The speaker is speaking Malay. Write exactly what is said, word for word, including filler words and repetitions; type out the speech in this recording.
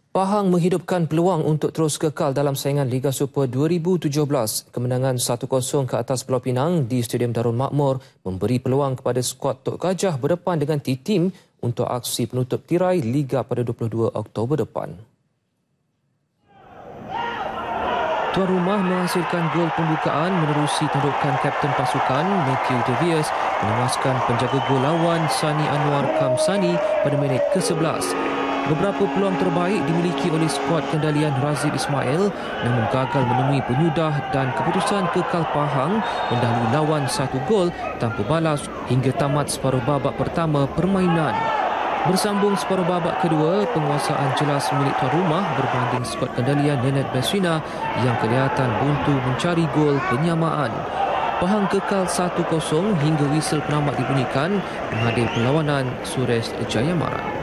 Pahang menghidupkan peluang untuk terus kekal dalam saingan Liga Super dua ribu tujuh belas. Kemenangan satu kosong ke atas Pulau Pinang di Stadium Darul Makmur memberi peluang kepada skuad Tok Gajah berdepan dengan T-Team untuk aksi penutup tirai Liga pada dua puluh dua Oktober depan. Tuan rumah menghasilkan gol pembukaan menerusi tundukan kapten pasukan Matthew De Vries menewaskan penjaga gol lawan Sani Anwar Kamsani pada minit ke sebelas. Beberapa peluang terbaik dimiliki oleh skuad kendalian Razif Ismail namun gagal menemui penyudah dan keputusan kekal Pahang mendahului lawan satu gol tanpa balas hingga tamat separuh babak pertama permainan. Bersambung separuh babak kedua, penguasaan jelas milik tuan rumah berbanding skuad kendalian Nenet Beswina yang kelihatan buntu mencari gol penyamaan. Pahang kekal satu kosong hingga whistle penamat dibunyikan menghadiri perlawanan Suresh Jayamara.